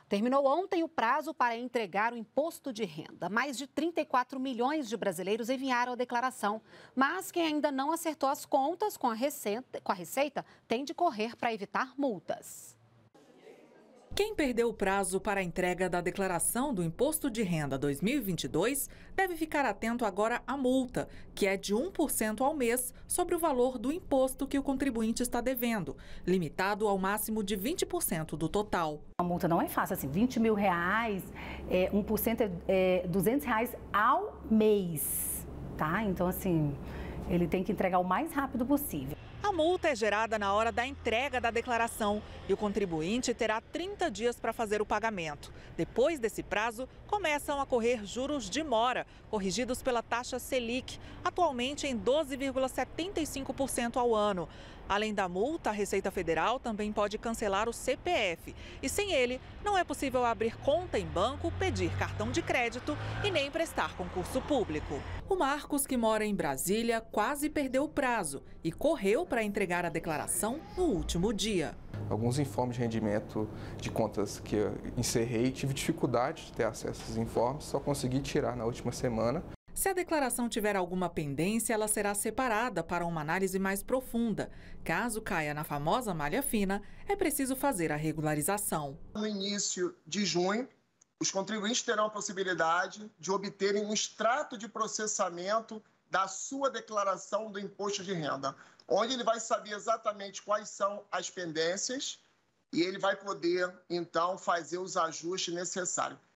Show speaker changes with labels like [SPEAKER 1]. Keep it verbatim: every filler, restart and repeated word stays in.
[SPEAKER 1] Terminou ontem o prazo para entregar o imposto de renda. Mais de trinta e quatro milhões de brasileiros enviaram a declaração. Mas quem ainda não acertou as contas com a Receita, com a Receita tem de correr para evitar multas.
[SPEAKER 2] Quem perdeu o prazo para a entrega da declaração do Imposto de Renda dois mil e vinte e dois deve ficar atento agora à multa, que é de um por cento ao mês sobre o valor do imposto que o contribuinte está devendo, limitado ao máximo de vinte por cento do total.
[SPEAKER 3] A multa não é fácil, assim, vinte mil reais, é, um por cento é, é duzentos reais ao mês, tá? Então, assim, ele tem que entregar o mais rápido possível.
[SPEAKER 2] A multa é gerada na hora da entrega da declaração e o contribuinte terá trinta dias para fazer o pagamento. Depois desse prazo, começam a correr juros de mora, corrigidos pela taxa Selic, atualmente em doze vírgula setenta e cinco por cento ao ano. Além da multa, a Receita Federal também pode cancelar o C P F. E sem ele, não é possível abrir conta em banco, pedir cartão de crédito e nem prestar concurso público. O Marcos, que mora em Brasília, quase perdeu o prazo e correu para entregar a declaração no último dia.
[SPEAKER 4] Alguns informes de rendimento de contas que eu encerrei, tive dificuldade de ter acesso a esses informes, só consegui tirar na última semana.
[SPEAKER 2] Se a declaração tiver alguma pendência, ela será separada para uma análise mais profunda. Caso caia na famosa malha fina, é preciso fazer a regularização.
[SPEAKER 5] No início de junho, os contribuintes terão a possibilidade de obterem um extrato de processamento da sua declaração do imposto de renda, onde ele vai saber exatamente quais são as pendências e ele vai poder, então, fazer os ajustes necessários.